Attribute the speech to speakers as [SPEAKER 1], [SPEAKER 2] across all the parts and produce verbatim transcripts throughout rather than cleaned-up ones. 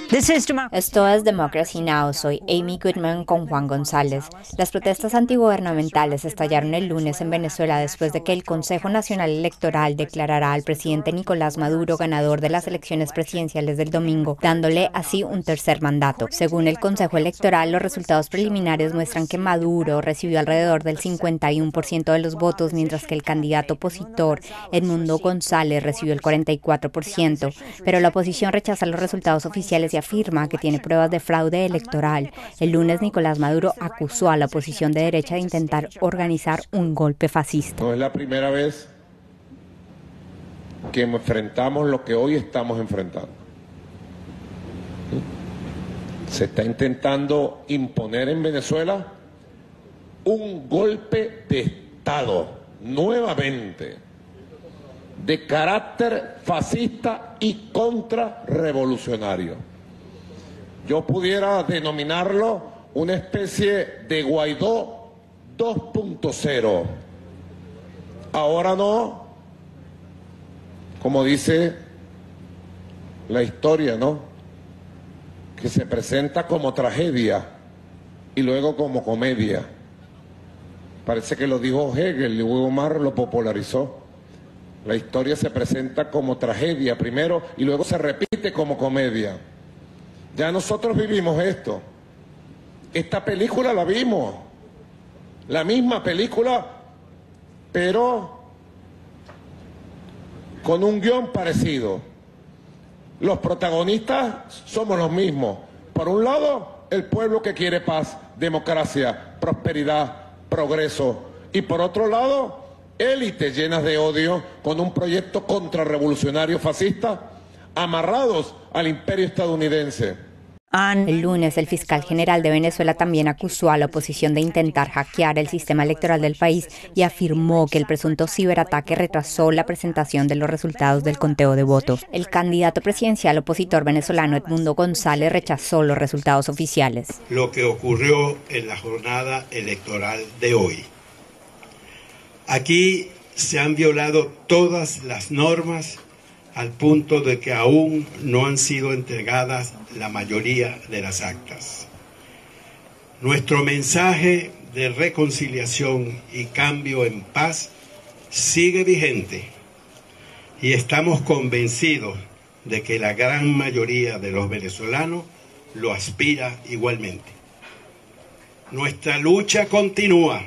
[SPEAKER 1] Esto es Democracy Now! Soy Amy Goodman con Juan González. Las protestas antigubernamentales estallaron el lunes en Venezuela después de que el Consejo Nacional Electoral declarara al presidente Nicolás Maduro ganador de las elecciones presidenciales del domingo, dándole así un tercer mandato. Según el Consejo Electoral, los resultados preliminares muestran que Maduro recibió alrededor del cincuenta y uno por ciento de los votos, mientras que el candidato opositor, Edmundo González, recibió el cuarenta y cuatro por ciento. Pero la oposición rechaza los resultados oficiales y afirma que tiene pruebas de fraude electoral. El lunes, Nicolás Maduro acusó a la oposición de derecha de intentar organizar un golpe fascista.
[SPEAKER 2] No es la primera vez que enfrentamos lo que hoy estamos enfrentando. Se está intentando imponer en Venezuela un golpe de Estado, nuevamente, de carácter fascista y contrarrevolucionario. Yo pudiera denominarlo una especie de Guaidó dos punto cero. Ahora no, como dice la historia, ¿no?, que se presenta como tragedia y luego como comedia. Parece que lo dijo Hegel y Hugo Mar lo popularizó. La historia se presenta como tragedia primero y luego se repite como comedia. Ya nosotros vivimos esto. Esta película la vimos. La misma película, pero con un guión parecido. Los protagonistas somos los mismos. Por un lado, el pueblo que quiere paz, democracia, prosperidad, progreso. Y por otro lado, élites llenas de odio con un proyecto contrarrevolucionario fascista amarrados al imperio estadounidense.
[SPEAKER 1] El lunes, el fiscal general de Venezuela también acusó a la oposición de intentar hackear el sistema electoral del país y afirmó que el presunto ciberataque retrasó la presentación de los resultados del conteo de votos. El candidato presidencial opositor venezolano Edmundo González rechazó los resultados oficiales.
[SPEAKER 3] Lo que ocurrió en la jornada electoral de hoy. Aquí se han violado todas las normas al punto de que aún no han sido entregadas la mayoría de las actas. Nuestro mensaje de reconciliación y cambio en paz sigue vigente y estamos convencidos de que la gran mayoría de los venezolanos lo aspira igualmente. Nuestra lucha continúa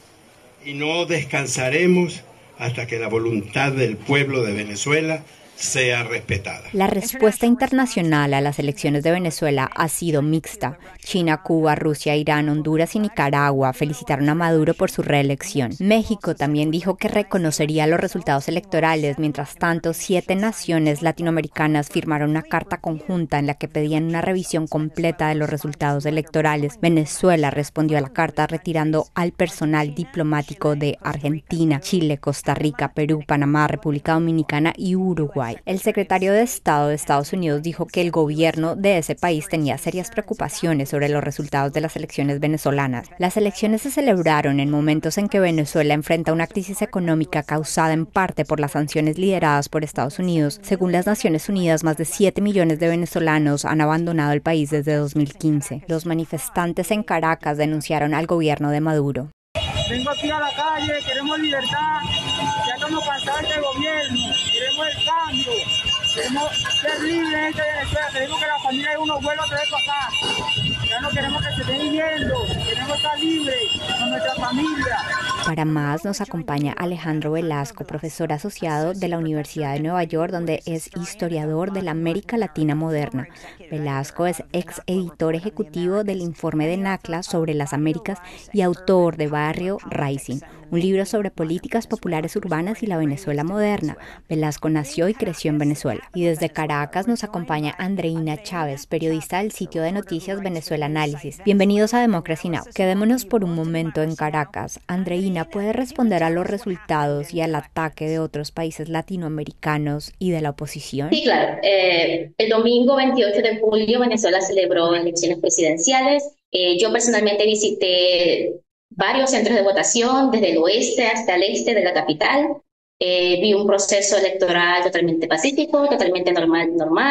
[SPEAKER 3] y no descansaremos hasta que la voluntad del pueblo de Venezuela sea respetada.
[SPEAKER 1] La respuesta internacional a las elecciones de Venezuela ha sido mixta. China, Cuba, Rusia, Irán, Honduras y Nicaragua felicitaron a Maduro por su reelección. México también dijo que reconocería los resultados electorales. Mientras tanto, siete naciones latinoamericanas firmaron una carta conjunta en la que pedían una revisión completa de los resultados electorales. Venezuela respondió a la carta retirando al personal diplomático de Argentina, Chile, Costa Rica, Perú, Panamá, República Dominicana y Uruguay. El secretario de Estado de Estados Unidos dijo que el gobierno de ese país tenía serias preocupaciones sobre los resultados de las elecciones venezolanas. Las elecciones se celebraron en momentos en que Venezuela enfrenta una crisis económica causada en parte por las sanciones lideradas por Estados Unidos. Según las Naciones Unidas, más de siete millones de venezolanos han abandonado el país desde dos mil quince. Los manifestantes en Caracas denunciaron al gobierno de Maduro.
[SPEAKER 4] Vengo aquí a la calle, queremos libertad, ya estamos cansados de este gobierno, queremos el cambio, queremos ser libres de Venezuela, queremos que la familia de uno vuelva otra vez para acá, ya no queremos que se estén yendo, queremos estar libres con nuestra familia.
[SPEAKER 1] Para más nos acompaña Alejandro Velasco, profesor asociado de la Universidad de Nueva York, donde es historiador de la América Latina moderna. Velasco es ex editor ejecutivo del informe de NACLA sobre las Américas y autor de Barrio Rising, un libro sobre políticas populares urbanas y la Venezuela moderna. Velasco nació y creció en Venezuela. Y desde Caracas nos acompaña Andreina Chávez, periodista del sitio de noticias Venezuela Análisis. Bienvenidos a Democracy Now! Quedémonos por un momento en Caracas. Andreina, ¿puede responder a los resultados y al ataque de otros países latinoamericanos y de la oposición?
[SPEAKER 5] Sí, claro. Eh, el domingo veintiocho de julio Venezuela celebró elecciones presidenciales. Eh, yo personalmente visité varios centros de votación, desde el oeste hasta el este de la capital. Eh, vi un proceso electoral totalmente pacífico, totalmente normal, normal.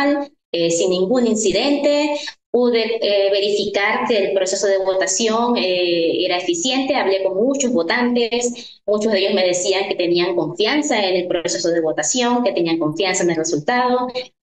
[SPEAKER 5] eh, sin ningún incidente. Pude eh, verificar que el proceso de votación eh, era eficiente, hablé con muchos votantes, muchos de ellos me decían que tenían confianza en el proceso de votación, que tenían confianza en el resultado,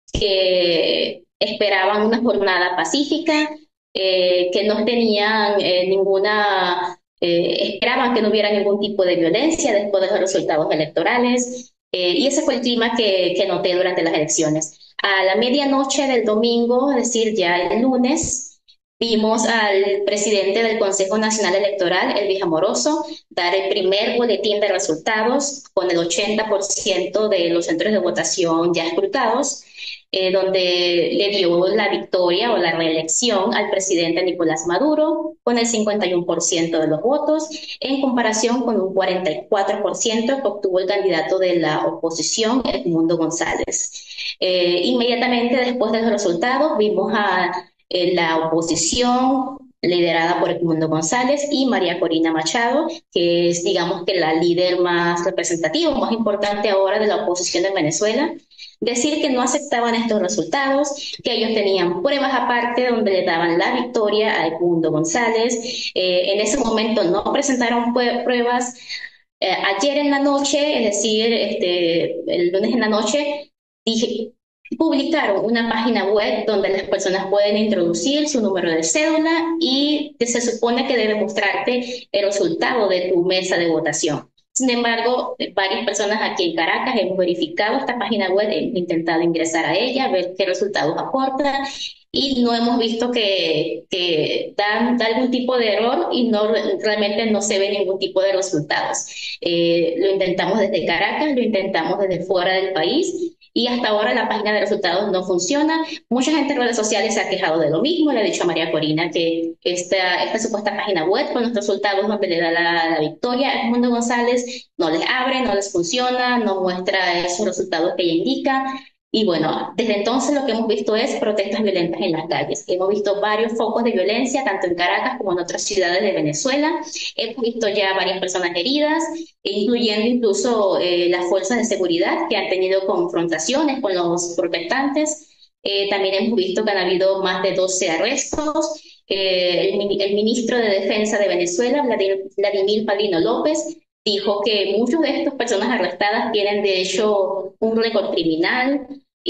[SPEAKER 5] que esperaban una jornada pacífica, eh, que no tenían eh, ninguna, eh, esperaban que no hubiera ningún tipo de violencia después de los resultados electorales. Eh, y ese fue el clima que, que noté durante las elecciones. A la medianoche del domingo, es decir, ya el lunes, vimos al presidente del Consejo Nacional Electoral, Elvis Amoroso, dar el primer boletín de resultados con el ochenta por ciento de los centros de votación ya escrutados, eh, donde le dio la victoria o la reelección al presidente Nicolás Maduro con el cincuenta y uno por ciento de los votos, en comparación con un cuarenta y cuatro por ciento que obtuvo el candidato de la oposición, Edmundo González. Eh, inmediatamente después de los resultados vimos a eh, la oposición liderada por Edmundo González y María Corina Machado, que es, digamos, que la líder más representativa, más importante ahora de la oposición en Venezuela, decir que no aceptaban estos resultados, que ellos tenían pruebas aparte donde le daban la victoria a Edmundo González. Eh, en ese momento no presentaron pruebas. Eh, ayer en la noche, es decir, este, el lunes en la noche, dije, publicaron una página web donde las personas pueden introducir su número de cédula y que se supone que debe mostrarte el resultado de tu mesa de votación. Sin embargo, varias personas aquí en Caracas hemos verificado esta página web, hemos intentado ingresar a ella, ver qué resultados aporta y no hemos visto que, que dan, da algún tipo de error y no, realmente no se ve ningún tipo de resultados. Eh, lo intentamos desde Caracas, lo intentamos desde fuera del país y hasta ahora la página de resultados no funciona. Mucha gente en redes sociales se ha quejado de lo mismo. Le ha dicho a María Corina que esta, esta supuesta página web con los resultados donde le da la, la victoria a Edmundo González no les abre, no les funciona, no muestra esos resultados que ella indica. Y bueno, desde entonces lo que hemos visto es protestas violentas en las calles. Hemos visto varios focos de violencia, tanto en Caracas como en otras ciudades de Venezuela. Hemos visto ya varias personas heridas, incluyendo incluso eh, las fuerzas de seguridad que han tenido confrontaciones con los protestantes. Eh, también hemos visto que han habido más de doce arrestos. Eh, el, el ministro de Defensa de Venezuela, Vladimir, Vladimir Padrino López, dijo que muchas de estas personas arrestadas tienen de hecho un récord criminal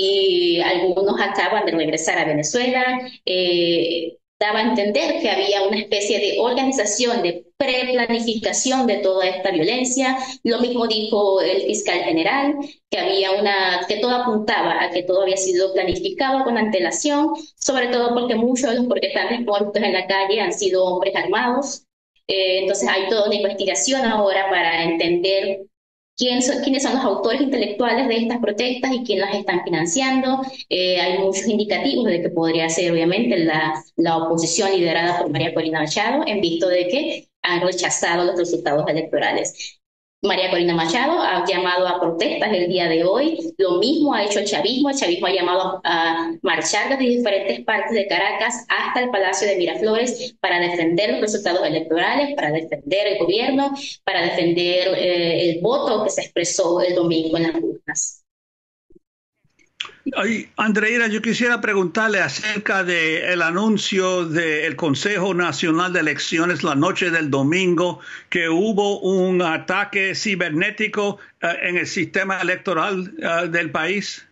[SPEAKER 5] y algunos acaban de regresar a Venezuela. Eh, daba a entender que había una especie de organización, de preplanificación de toda esta violencia. Lo mismo dijo el fiscal general, que había una, que todo apuntaba a que todo había sido planificado con antelación, sobre todo porque muchos de los protestantes muertos en la calle han sido hombres armados. Eh, entonces hay toda una investigación ahora para entender quién son, quiénes son los autores intelectuales de estas protestas y quién las están financiando. Eh, hay muchos indicativos de que podría ser obviamente la, la oposición liderada por María Corina Machado, en visto de que han rechazado los resultados electorales. María Corina Machado ha llamado a protestas el día de hoy, lo mismo ha hecho el chavismo, el chavismo ha llamado a marchar desde diferentes partes de Caracas hasta el Palacio de Miraflores para defender los resultados electorales, para defender el gobierno, para defender eh, el voto que se expresó el domingo en las urnas.
[SPEAKER 6] Ay, Andreira, yo quisiera preguntarle acerca del anuncio del Consejo Nacional de Elecciones la noche del domingo, que hubo un ataque cibernético uh, en el sistema electoral uh, del país.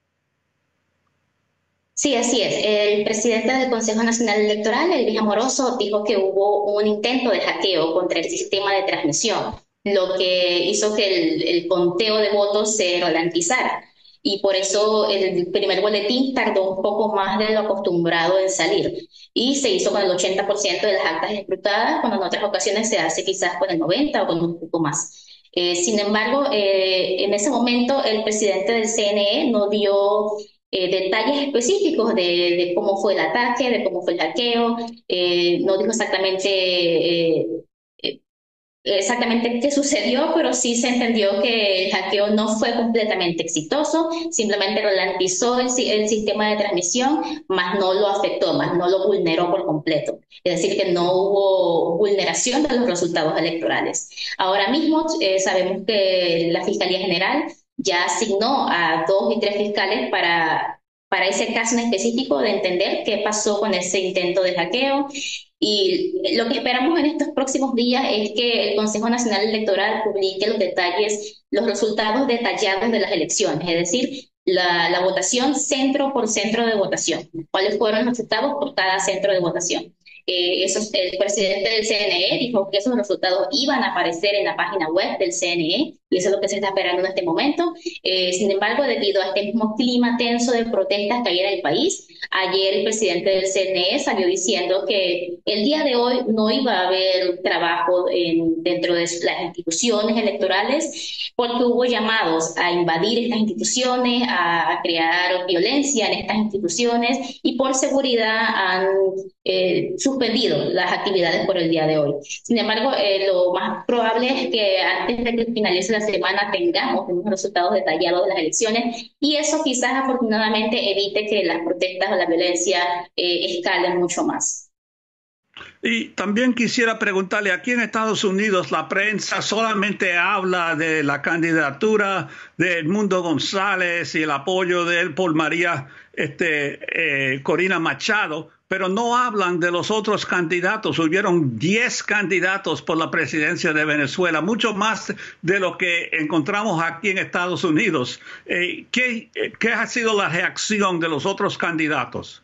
[SPEAKER 5] Sí, así es. El presidente del Consejo Nacional Electoral, Elvis Amoroso, dijo que hubo un intento de hackeo contra el sistema de transmisión, lo que hizo que el, el conteo de votos se ralentizara. Y por eso el primer boletín tardó un poco más de lo acostumbrado en salir. Y se hizo con el ochenta por ciento de las actas escrutadas, cuando en otras ocasiones se hace quizás con el noventa por ciento o con un poco más. Eh, sin embargo, eh, en ese momento el presidente del C N E no dio eh, detalles específicos de, de cómo fue el ataque, de cómo fue el hackeo. Eh, no dijo exactamente... Eh, eh, exactamente qué sucedió, pero sí se entendió que el hackeo no fue completamente exitoso, simplemente ralentizó el, el sistema de transmisión, más no lo afectó, más no lo vulneró por completo. Es decir, que no hubo vulneración de los resultados electorales. Ahora mismo eh, sabemos que la Fiscalía General ya asignó a dos y tres fiscales para para ese caso en específico de entender qué pasó con ese intento de hackeo. Y lo que esperamos en estos próximos días es que el Consejo Nacional Electoral publique los detalles, los resultados detallados de las elecciones, es decir, la, la votación centro por centro de votación, cuáles fueron los resultados por cada centro de votación. Eh, esos, el presidente del C N E dijo que esos resultados iban a aparecer en la página web del C N E y eso es lo que se está esperando en este momento. Eh, sin embargo, debido a este mismo clima tenso de protestas que hay en el país, ayer el presidente del C N E salió diciendo que el día de hoy no iba a haber trabajo en, dentro de las instituciones electorales porque hubo llamados a invadir estas instituciones, a, a crear violencia en estas instituciones y por seguridad han eh, suspendido las actividades por el día de hoy. Sin embargo, eh, lo más probable es que antes de que finalice la semana tengamos unos resultados detallados de las elecciones y eso quizás afortunadamente evite que las protestas o la violencia eh, escalen mucho más.
[SPEAKER 6] Y también quisiera preguntarle, aquí en Estados Unidos la prensa solamente habla de la candidatura de Edmundo González y el apoyo de él por María este, eh, Corina Machado, pero no hablan de los otros candidatos. Hubieron diez candidatos por la presidencia de Venezuela, mucho más de lo que encontramos aquí en Estados Unidos. Eh, ¿qué, ¿Qué ha sido la reacción de los otros candidatos?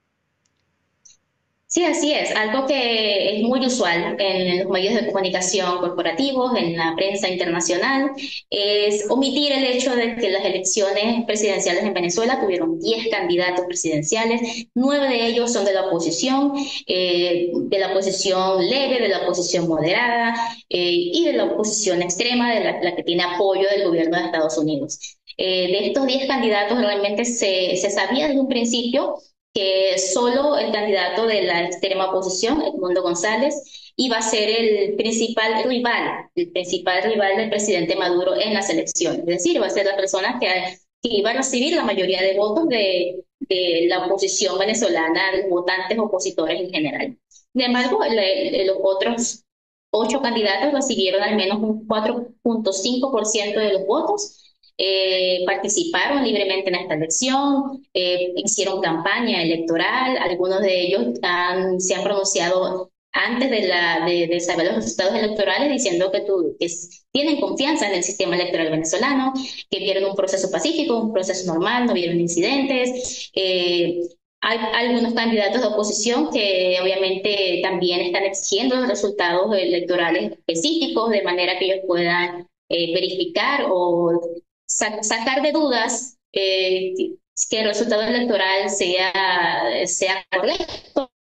[SPEAKER 5] Sí, así es. Algo que es muy usual en los medios de comunicación corporativos, en la prensa internacional, es omitir el hecho de que las elecciones presidenciales en Venezuela tuvieron diez candidatos presidenciales, nueve de ellos son de la oposición, eh, de la oposición leve, de la oposición moderada eh, y de la oposición extrema, de la, la que tiene apoyo del gobierno de Estados Unidos. Eh, de estos diez candidatos realmente se, se sabía desde un principio que solo el candidato de la extrema oposición, Edmundo González, iba a ser el principal rival, el principal rival del presidente Maduro en las elecciones. Es decir, iba a ser la persona que, que iba a recibir la mayoría de votos de, de la oposición venezolana, de los votantes opositores en general. Sin embargo, le, los otros ocho candidatos recibieron al menos un cuatro punto cinco por ciento de los votos. Eh, participaron libremente en esta elección, eh, hicieron campaña electoral, algunos de ellos han, se han pronunciado antes de, la, de, de saber los resultados electorales diciendo que, tú, que tienen confianza en el sistema electoral venezolano, que vieron un proceso pacífico, un proceso normal, no vieron incidentes. Eh, hay algunos candidatos de oposición que obviamente también están exigiendo los resultados electorales específicos de manera que ellos puedan eh, verificar o sacar de dudas eh, que el resultado electoral sea, sea correcto.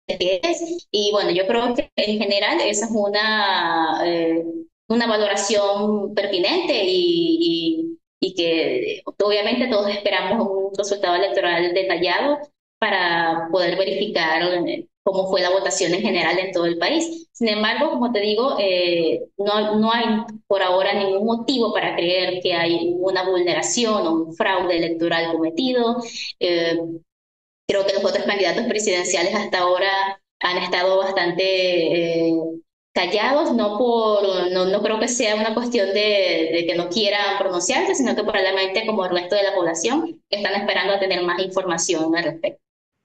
[SPEAKER 5] Y bueno, yo creo que en general esa es una, eh, una valoración pertinente y, y, y que obviamente todos esperamos un resultado electoral detallado para poder verificar cómo fue la votación en general en todo el país. Sin embargo, como te digo, eh, no, no hay por ahora ningún motivo para creer que hay una vulneración o un fraude electoral cometido. Eh, creo que los otros candidatos presidenciales hasta ahora han estado bastante eh, callados, no, por, no, no creo que sea una cuestión de, de que no quieran pronunciarse, sino que probablemente como el resto de la población están esperando a tener más información al respecto.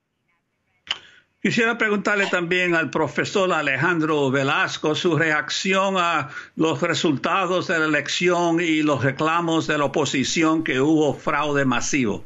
[SPEAKER 6] Quisiera preguntarle también al profesor Alejandro Velasco su reacción a los resultados de la elección y los reclamos de la oposición que hubo fraude masivo.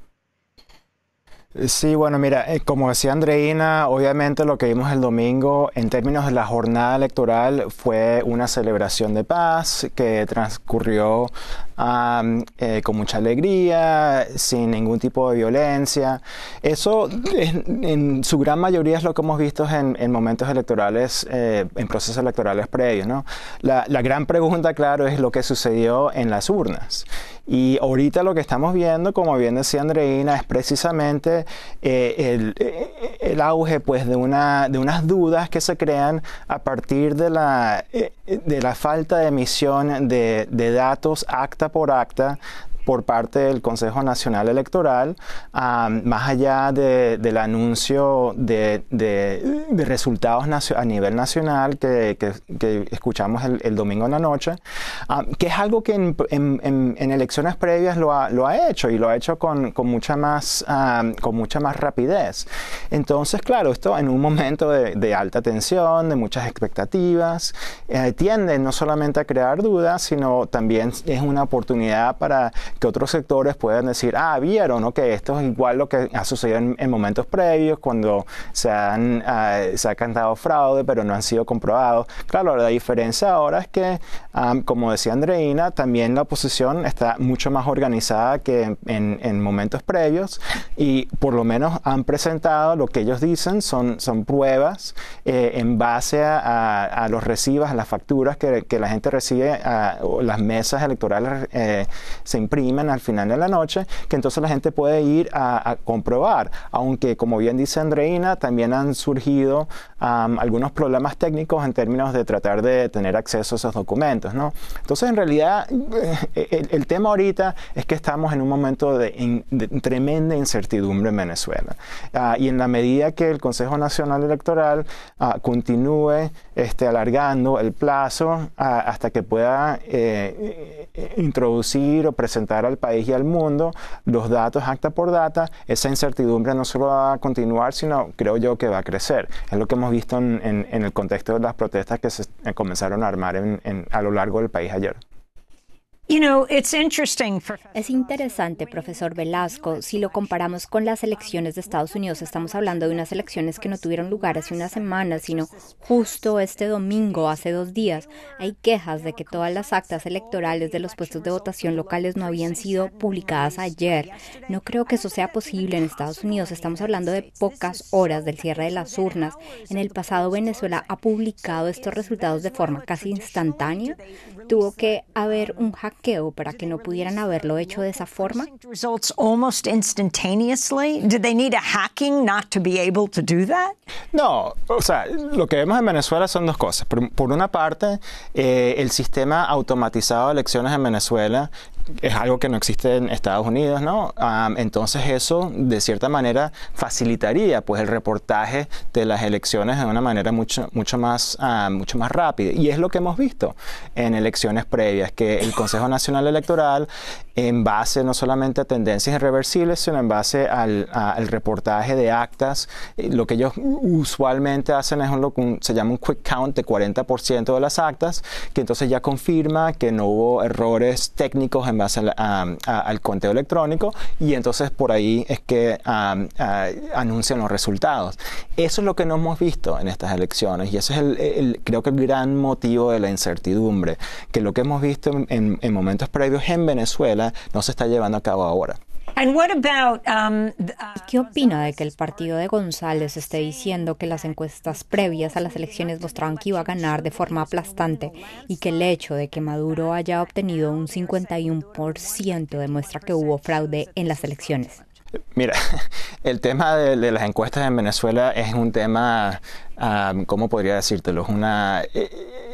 [SPEAKER 7] Sí, bueno, mira, como decía Andreina, obviamente lo que vimos el domingo en términos de la jornada electoral fue una celebración de paz que transcurrió um, eh, con mucha alegría, sin ningún tipo de violencia. Eso en, en su gran mayoría es lo que hemos visto en, en momentos electorales, eh, en procesos electorales previos, ¿no? La, la gran pregunta, claro, es lo que sucedió en las urnas. Y ahorita lo que estamos viendo, como bien decía Andreina, es precisamente eh, el, el auge pues, de, una, de unas dudas que se crean a partir de la, de la falta de emisión de, de datos acta por acta por parte del Consejo Nacional Electoral, um, más allá de, del anuncio de, de, de resultados a nivel nacional que, que, que escuchamos el, el domingo en la noche, um, que es algo que en, en, en, en elecciones previas lo ha, lo ha hecho y lo ha hecho con, con, mucha más, um, con mucha más rapidez. Entonces, claro, esto en un momento de, de alta tensión, de muchas expectativas, eh, tiende no solamente a crear dudas, sino también es una oportunidad para que otros sectores puedan decir, ah, vieron, ok, esto es igual lo que ha sucedido en, en momentos previos, cuando se, han, uh, se ha cantado fraude, pero no han sido comprobados. Claro, la diferencia ahora es que, um, como decía Andreina, también la oposición está mucho más organizada que en, en, en momentos previos y por lo menos han presentado lo que ellos dicen son, son pruebas eh, en base a, a, a los recibos, a las facturas que, que la gente recibe, a, o las mesas electorales eh, se imprimen al final de la noche, que entonces la gente puede ir a, a comprobar, aunque como bien dice Andreina, también han surgido um, algunos problemas técnicos en términos de tratar de tener acceso a esos documentos, ¿no? Entonces, en realidad, eh, el, el tema ahorita es que estamos en un momento de, in, de tremenda incertidumbre en Venezuela. Uh, y en la medida que el Consejo Nacional Electoral uh, continúe este, alargando el plazo uh, hasta que pueda eh, introducir o presentar al país y al mundo los datos acta por data, esa incertidumbre no solo va a continuar, sino creo yo que va a crecer. Es lo que hemos visto en, en, en el contexto de las protestas que se eh, comenzaron a armar en, en, a lo largo del país ayer.
[SPEAKER 1] You know, it's interesting for... Es interesante, profesor Velasco, si lo comparamos con las elecciones de Estados Unidos. Estamos hablando de unas elecciones que no tuvieron lugar hace una semana, sino justo este domingo, hace dos días. Hay quejas de que todas las actas electorales de los puestos de votación locales no habían sido publicadas ayer. No creo que eso sea posible en Estados Unidos. Estamos hablando de pocas horas del cierre de las urnas. En el pasado, Venezuela ha publicado estos resultados de forma casi instantánea. Tuvo que haber un hackeo para que no pudieran haberlo hecho de esa forma.
[SPEAKER 7] No, o sea, lo que vemos en Venezuela son dos cosas. Por, por una parte, eh, el sistema automatizado de elecciones en Venezuela es algo que no existe en Estados Unidos, ¿no? Um, entonces eso, de cierta manera, facilitaría pues el reportaje de las elecciones de una manera mucho, mucho, más, uh, mucho más rápida. Y es lo que hemos visto en elecciones previas, que el Consejo Nacional Electoral, en base no solamente a tendencias irreversibles, sino en base al, a, al reportaje de actas, lo que ellos usualmente hacen es un, un, se llama un quick count de cuarenta por ciento de las actas, que entonces ya confirma que no hubo errores técnicos en base a, a, a, al conteo electrónico, y entonces por ahí es que um, uh, anuncian los resultados. Eso es lo que no hemos visto en estas elecciones, y ese es el, el, creo que el gran motivo de la incertidumbre, que lo que hemos visto en, en, en momentos previos en Venezuela no se está llevando a cabo ahora.
[SPEAKER 1] And what about, um, the, uh, ¿Qué opina de que el partido de González esté diciendo que las encuestas previas a las elecciones mostraban que iba a ganar de forma aplastante y que el hecho de que Maduro haya obtenido un cincuenta y uno por ciento demuestra que hubo fraude en las elecciones?
[SPEAKER 7] Mira, el tema de, de las encuestas en Venezuela es un tema, um, ¿cómo podría decírtelo? Es una... Eh,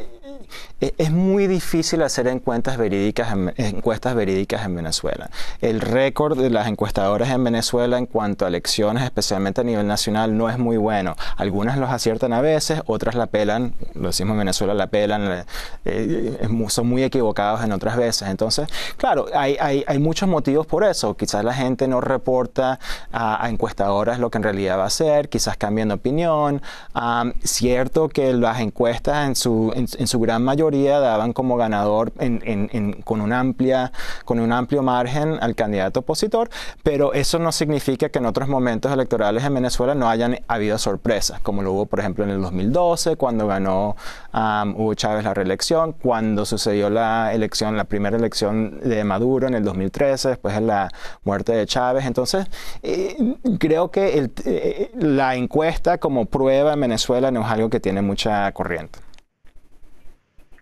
[SPEAKER 7] Es muy difícil hacer encuestas verídicas en, encuestas verídicas en Venezuela. El récord de las encuestadoras en Venezuela en cuanto a elecciones, especialmente a nivel nacional, no es muy bueno. Algunas los aciertan a veces, otras la pelan, lo decimos en Venezuela, la pelan, eh, son muy equivocados en otras veces. Entonces, claro, hay, hay, hay muchos motivos por eso. Quizás la gente no reporta a, a encuestadoras lo que en realidad va a ser, quizás cambian de opinión. Um, cierto que las encuestas en su, en, en su gran mayoría daban como ganador en, en, en, con, una amplia, con un amplio margen al candidato opositor, pero eso no significa que en otros momentos electorales en Venezuela no hayan habido sorpresas, como lo hubo, por ejemplo, en el dos mil doce, cuando ganó um, Hugo Chávez la reelección, cuando sucedió la elección, la primera elección de Maduro en el dos mil trece, después de la muerte de Chávez. Entonces, eh, creo que el, eh, la encuesta como prueba en Venezuela no es algo que tiene mucha corriente.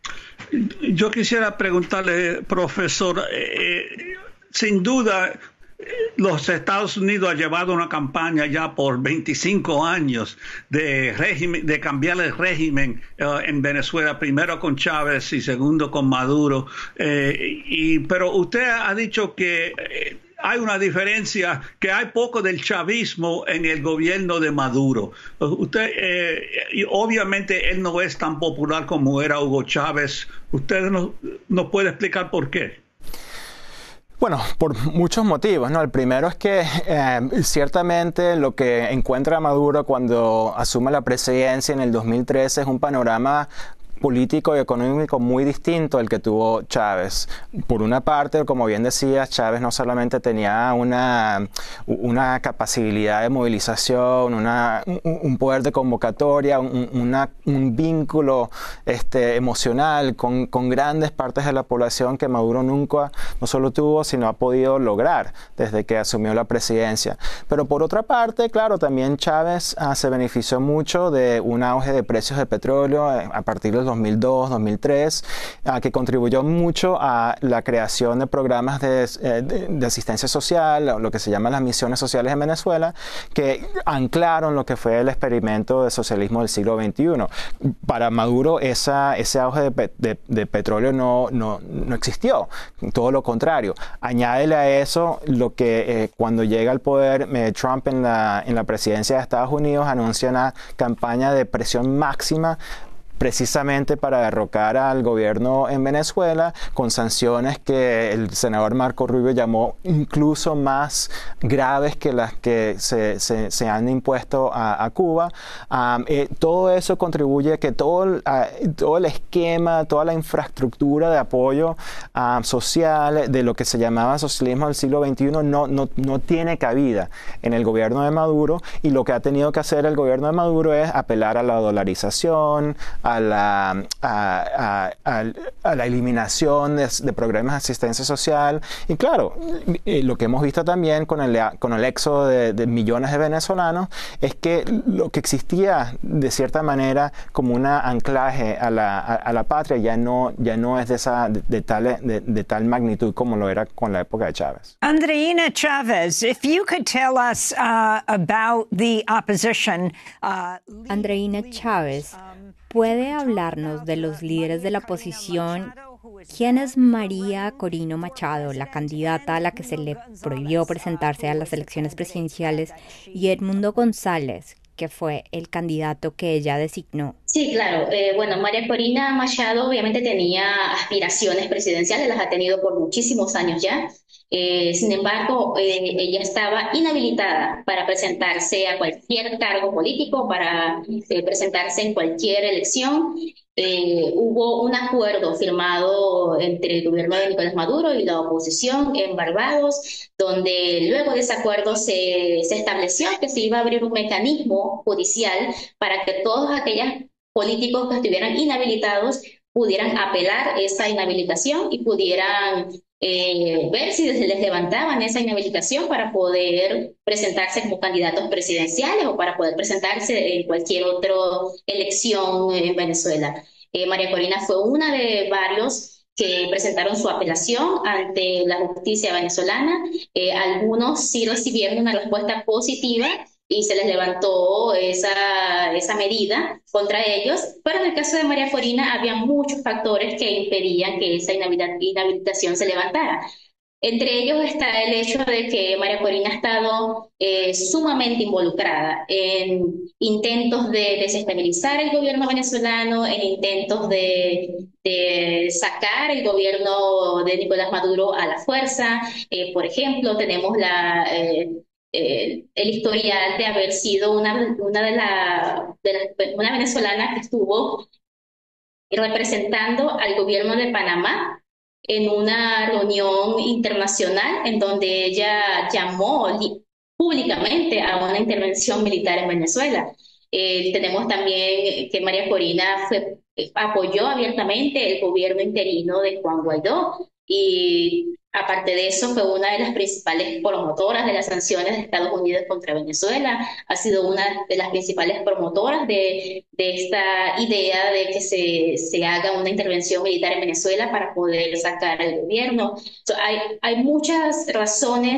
[SPEAKER 6] Yo quisiera preguntarle, profesor, eh, sin duda los Estados Unidos han llevado una campaña ya por veinticinco años de, régimen, de cambiar el régimen uh, en Venezuela, primero con Chávez y segundo con Maduro. Eh, y, pero usted ha dicho que eh, hay una diferencia, que hay poco del chavismo en el gobierno de Maduro. Usted, eh, y obviamente él no es tan popular como era Hugo Chávez. ¿Usted nos, nos puede explicar por qué?
[SPEAKER 7] Bueno, por muchos motivos, ¿no? El primero es que eh, ciertamente lo que encuentra Maduro cuando asume la presidencia en el dos mil trece es un panorama político y económico muy distinto al que tuvo Chávez. Por una parte, como bien decías, Chávez no solamente tenía una, una capacidad de movilización, una, un, un poder de convocatoria, un, una, un vínculo este, emocional con, con grandes partes de la población que Maduro nunca no solo tuvo, sino ha podido lograr desde que asumió la presidencia. Pero por otra parte, claro, también Chávez ah, se benefició mucho de un auge de precios de petróleo eh, a partir del dos mil dos, dos mil tres, uh, que contribuyó mucho a la creación de programas de, eh, de, de asistencia social, lo que se llaman las misiones sociales en Venezuela, que anclaron lo que fue el experimento de socialismo del siglo veintiuno. Para Maduro, esa, ese auge de, de, de petróleo no, no, no existió, todo lo contrario. Añádele a eso lo que eh, cuando llega al poder eh, Trump en la, en la presidencia de Estados Unidos anuncia una campaña de presión máxima precisamente para derrocar al gobierno en Venezuela, con sanciones que el senador Marco Rubio llamó incluso más graves que las que se, se, se han impuesto a, a Cuba. Um, eh, todo eso contribuye a que todo, uh, todo el esquema, toda la infraestructura de apoyo uh, social de lo que se llamaba socialismo del siglo veintiuno no, no, no tiene cabida en el gobierno de Maduro, y lo que ha tenido que hacer el gobierno de Maduro es apelar a la dolarización, A la, a, a, a, a la eliminación de, de programas de asistencia social. Y claro, eh, lo que hemos visto también con el, con el éxodo de, de millones de venezolanos es que lo que existía de cierta manera como un anclaje a la, a, a la patria ya no, ya no es de, esa, de, de, tal, de, de tal magnitud como lo era con la época de Chávez.
[SPEAKER 8] Andreina Chávez, if you could tell us uh, about the opposition. Uh,
[SPEAKER 1] Andreina Chávez, ¿puede hablarnos de los líderes de la oposición? ¿Quién es María Corina Machado, la candidata a la que se le prohibió presentarse a las elecciones presidenciales, y Edmundo González, que fue el candidato que ella designó?
[SPEAKER 5] Sí, claro. Eh, bueno, María Corina Machado obviamente tenía aspiraciones presidenciales, las ha tenido por muchísimos años ya. Eh, sin embargo, eh, ella estaba inhabilitada para presentarse a cualquier cargo político, para eh, presentarse en cualquier elección. Eh, hubo un acuerdo firmado entre el gobierno de Nicolás Maduro y la oposición en Barbados, donde luego de ese acuerdo se, se estableció que se iba a abrir un mecanismo judicial para que todos aquellos políticos que estuvieran inhabilitados pudieran apelar esa inhabilitación y pudieran eh, ver si les levantaban esa inhabilitación para poder presentarse como candidatos presidenciales o para poder presentarse en cualquier otra elección en Venezuela. Eh, María Corina fue una de varios que presentaron su apelación ante la justicia venezolana. Eh, algunos sí recibieron una respuesta positiva y se les levantó esa, esa medida contra ellos, pero en el caso de María Corina había muchos factores que impedían que esa inhabilitación se levantara. Entre ellos está el hecho de que María Corina ha estado eh, sumamente involucrada en intentos de desestabilizar el gobierno venezolano, en intentos de, de sacar el gobierno de Nicolás Maduro a la fuerza. Eh, por ejemplo, tenemos la... Eh, Eh, el historial de haber sido una, una de, la, de la, una venezolana que estuvo representando al gobierno de Panamá en una reunión internacional en donde ella llamó públicamente a una intervención militar en Venezuela. Eh, tenemos también que María Corina fue, apoyó abiertamente el gobierno interino de Juan Guaidó, y aparte de eso fue una de las principales promotoras de las sanciones de Estados Unidos contra Venezuela, ha sido una de las principales promotoras de, de esta idea de que se, se haga una intervención militar en Venezuela para poder sacar al gobierno. So, hay, hay muchas razones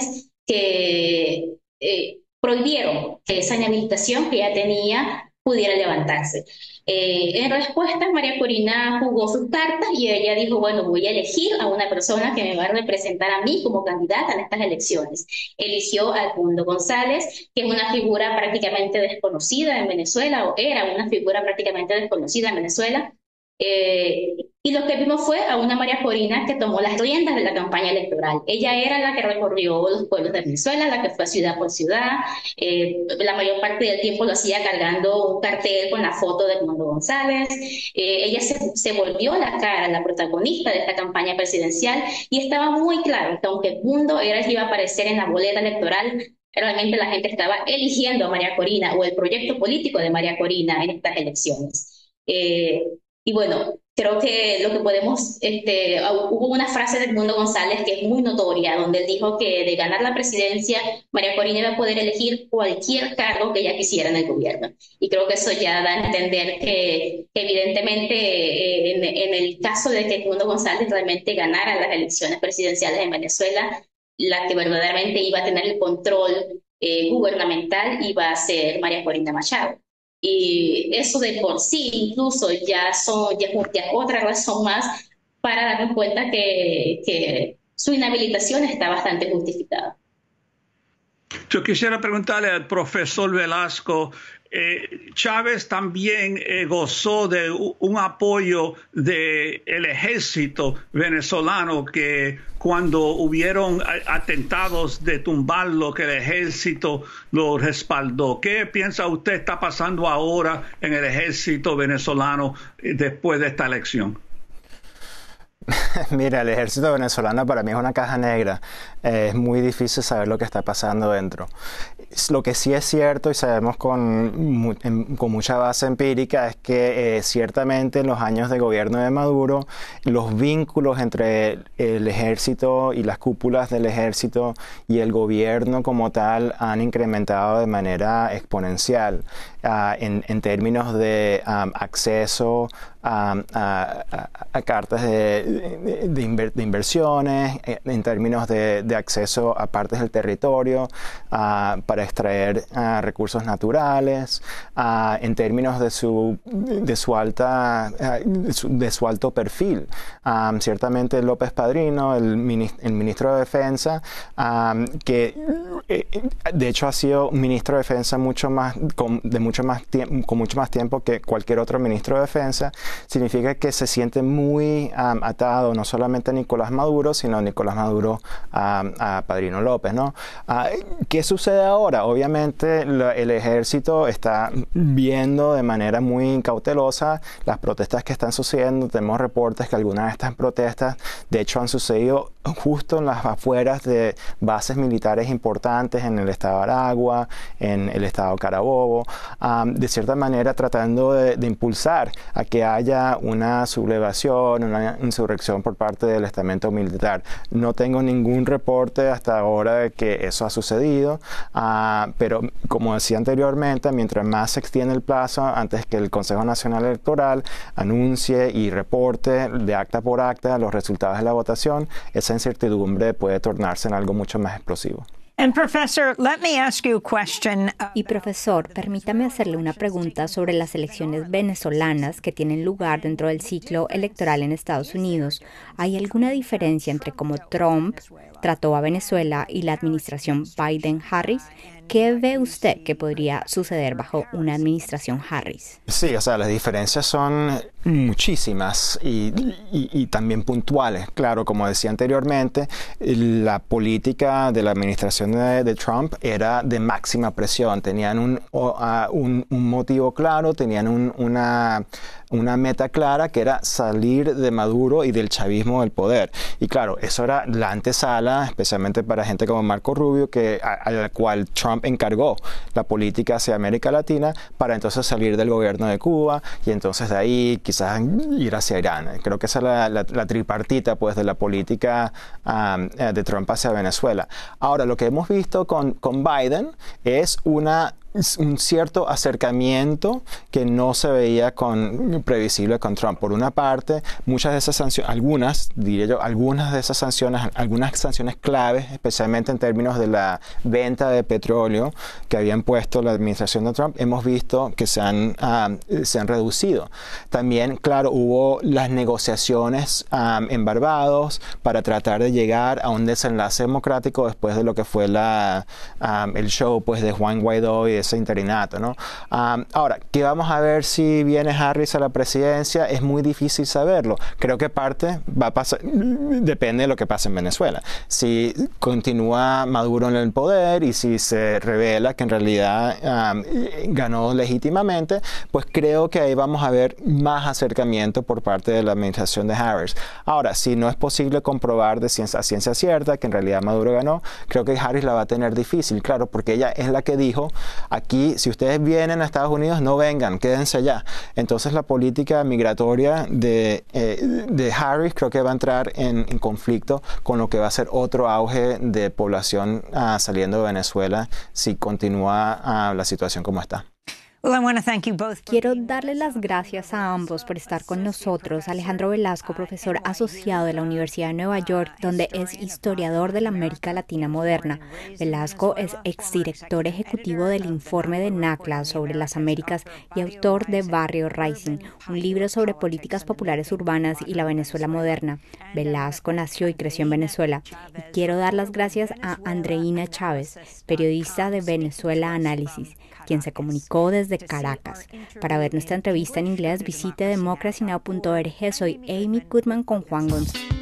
[SPEAKER 5] que eh, prohibieron que esa inhabilitación que ya tenía pudiera levantarse. Eh, en respuesta, María Corina jugó sus cartas y ella dijo, bueno, voy a elegir a una persona que me va a representar a mí como candidata en estas elecciones. Eligió a Edmundo González, que es una figura prácticamente desconocida en Venezuela, o era una figura prácticamente desconocida en Venezuela. Eh, y lo que vimos fue a una María Corina que tomó las riendas de la campaña electoral. Ella era la que recorrió los pueblos de Venezuela, la que fue ciudad por ciudad. Eh, la mayor parte del tiempo lo hacía cargando un cartel con la foto de Edmundo González. Eh, ella se, se volvió la cara, la protagonista de esta campaña presidencial, y estaba muy claro que aunque Edmundo era el que iba a aparecer en la boleta electoral, realmente la gente estaba eligiendo a María Corina o el proyecto político de María Corina en estas elecciones. Eh, Y bueno, creo que lo que podemos, este, hubo una frase de Edmundo González que es muy notoria, donde él dijo que de ganar la presidencia, María Corina iba a poder elegir cualquier cargo que ella quisiera en el gobierno. Y creo que eso ya da a entender que, que evidentemente eh, en, en el caso de que Edmundo González realmente ganara las elecciones presidenciales en Venezuela, la que verdaderamente iba a tener el control eh, gubernamental iba a ser María Corina Machado. Y eso de por sí incluso ya, son, ya, ya es otra razón más para darnos cuenta que, que su inhabilitación está bastante justificada.
[SPEAKER 6] Yo quisiera preguntarle al profesor Velasco, eh, Chávez también eh, gozó de un apoyo del ejército venezolano, que cuando hubieron atentados de tumbarlo, que el ejército lo respaldó. ¿Qué piensa usted está pasando ahora en el ejército venezolano después de esta elección?
[SPEAKER 7] Mira, el ejército venezolano para mí es una caja negra. Eh, es muy difícil saber lo que está pasando dentro. Lo que sí es cierto y sabemos con, con mucha base empírica es que eh, ciertamente en los años de gobierno de Maduro los vínculos entre el ejército y las cúpulas del ejército y el gobierno como tal han incrementado de manera exponencial uh, en, en términos de um, acceso a, a, a, a cartas de, de, de, inver, de inversiones, en términos de, de acceso a partes del territorio uh, para extraer uh, recursos naturales, uh, en términos de su, de su alta uh, de, su, de su alto perfil. Um, ciertamente López Padrino, el, mini, el ministro de Defensa, um, que eh, de hecho ha sido ministro de Defensa mucho más con, de mucho más tiempo, con mucho más tiempo que cualquier otro ministro de Defensa, significa que se siente muy um, atado no solamente a Nicolás Maduro, sino a Nicolás Maduro um, a Padrino López, ¿no? Uh, ¿Qué sucede ahora? Obviamente la, el ejército está viendo de manera muy cautelosa las protestas que están sucediendo. Tenemos reportes que algunas de estas protestas de hecho han sucedido justo en las afueras de bases militares importantes en el estado Aragua, en el estado Carabobo, um, de cierta manera tratando de, de impulsar a que haya una sublevación, una insurrección por parte del estamento militar. No tengo ningún reporte hasta ahora de que eso ha sucedido, uh, pero como decía anteriormente, mientras más se extiende el plazo antes que el Consejo Nacional Electoral anuncie y reporte de acta por acta los resultados de la votación, esa incertidumbre puede tornarse en algo mucho más explosivo.
[SPEAKER 8] And professor, let me ask you a question.
[SPEAKER 1] Y profesor, permítame hacerle una pregunta sobre las elecciones venezolanas que tienen lugar dentro del ciclo electoral en Estados Unidos. ¿Hay alguna diferencia entre cómo Trump trató a Venezuela y la administración Biden-Harris? ¿Qué ve usted que podría suceder bajo una administración Harris?
[SPEAKER 7] Sí, o sea, las diferencias son muchísimas y, y, y también puntuales. Claro, como decía anteriormente, la política de la administración de, de Trump era de máxima presión. Tenían un, uh, un, un motivo claro, tenían un, una... una meta clara que era salir de Maduro y del chavismo del poder. Y claro, eso era la antesala, especialmente para gente como Marco Rubio, que, a, a la cual Trump encargó la política hacia América Latina para entonces salir del gobierno de Cuba y entonces de ahí quizás ir hacia Irán. Creo que esa es la, la, la tripartita pues, de la política um, de Trump hacia Venezuela. Ahora, lo que hemos visto con, con Biden es una un cierto acercamiento que no se veía con, previsible con Trump. Por una parte, muchas de esas sanciones, algunas, diría yo, algunas de esas sanciones, algunas sanciones claves, especialmente en términos de la venta de petróleo que habían puesto la administración de Trump, hemos visto que se han, um, se han reducido. También, claro, hubo las negociaciones um, en Barbados para tratar de llegar a un desenlace democrático después de lo que fue la, um, el show pues, de Juan Guaidó y ese interinato, ¿no? Um, ahora, ¿qué vamos a ver si viene Harris a la presidencia? Es muy difícil saberlo. Creo que parte va a pasar, depende de lo que pase en Venezuela. Si continúa Maduro en el poder y si se revela que en realidad um, ganó legítimamente, pues creo que ahí vamos a ver más acercamiento por parte de la administración de Harris. Ahora, si no es posible comprobar de ciencia, a ciencia cierta que en realidad Maduro ganó, creo que Harris la va a tener difícil, claro, porque ella es la que dijo, aquí, si ustedes vienen a Estados Unidos, no vengan, quédense allá. Entonces la política migratoria de, eh, de Harris creo que va a entrar en, en conflicto con lo que va a ser otro auge de población uh, saliendo de Venezuela si continúa uh, la situación como está.
[SPEAKER 1] Quiero darle las gracias a ambos por estar con nosotros. Alejandro Velasco, profesor asociado de la Universidad de Nueva York, donde es historiador de la América Latina moderna. Velasco es exdirector ejecutivo del informe de NACLA sobre las Américas y autor de Barrio Rising, un libro sobre políticas populares urbanas y la Venezuela moderna. Velasco nació y creció en Venezuela. Y quiero dar las gracias a Andreina Chávez, periodista de Venezuela Análisis, quien se comunicó desde Caracas. Para ver nuestra entrevista en inglés, visite democracy now punto org. Soy Amy Goodman con Juan González.